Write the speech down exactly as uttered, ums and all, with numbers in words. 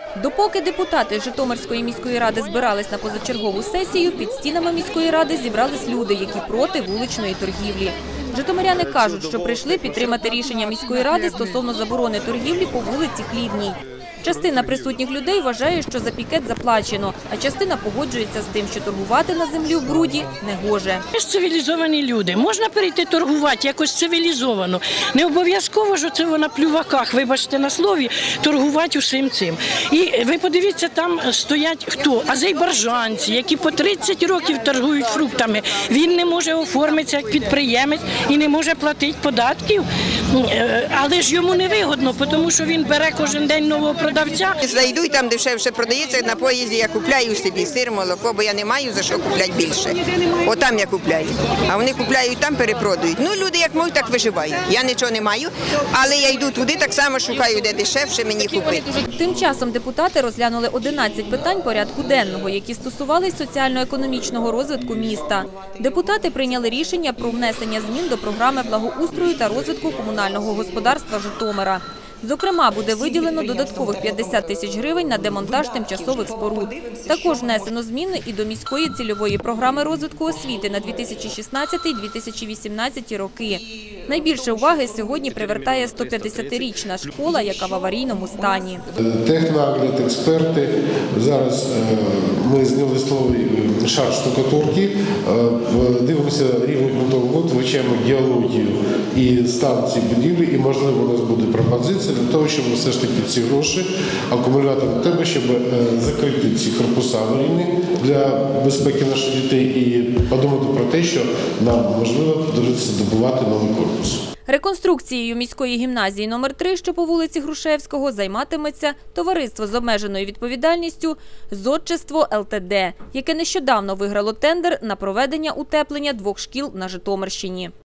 Допоки депутати Житомирської міської ради збирались на позачергову сесію, під стінами міської ради зібрались люди, які проти вуличної торгівлі. Житомиряни кажуть, що прийшли підтримати рішення міської ради стосовно заборони торгівлі по вулиці Хлібній. Частина присутніх людей вважає, що за пікет заплачено, а частина погоджується з тим, що торгувати на землі в бруді не гоже. Ми ж цивілізовані люди, можна перейти торгувати якось цивілізовано. Не обов'язково, що це на плюваках, вибачте на слові, торгувати усім цим. І ви подивіться, там стоять хто? Азербайджанці, які по тридцять років торгують фруктами. Він не може оформитися як підприємець і не може платити податків. Але ж йому не вигодно, тому що він бере кожен день нового продавця. Зайду і там дешевше продається, на поїзді я купляю собі сир, молоко, бо я не маю за що купляти більше. Отам я купляю. А вони купляють там, перепродають. Ну, люди як можуть, так виживають. Я нічого не маю, але я йду туди, так само шукаю, де дешевше мені купити. Тим часом депутати розглянули одинадцять питань порядку денного, які стосувались соціально-економічного розвитку міста. Депутати прийняли рішення про внесення змін до програми благоустрою та розвитку комунального господарства Житомира. Зокрема, буде виділено додаткових п'ятдесят тисяч гривень на демонтаж тимчасових споруд. Також внесено зміни і до міської цільової програми розвитку освіти на дві тисячі шістнадцятий - дві тисячі вісімнадцятий роки. Найбільше уваги сьогодні привертає сто п'ятдесятирічна школа, яка в аварійному стані. Технагляд, експерти. Зараз ми зняли слой шар штукатурки, дивимося рівень ґрунтових вод, вивчаємо геологію і стан цієї будівлі, і, можливо, у нас буде пропозиція для того, щоб все ж таки ці гроші акумулювати на тебе, щоб закрити ці корпуса аварійні для безпеки наших дітей і подумати про те, що нам можливо доведеться добувати новий корпус. Реконструкцією міської гімназії номер три, що по вулиці Грушевського, займатиметься товариство з обмеженою відповідальністю «Зодчество Л Т Д», яке нещодавно виграло тендер на проведення утеплення двох шкіл на Житомирщині.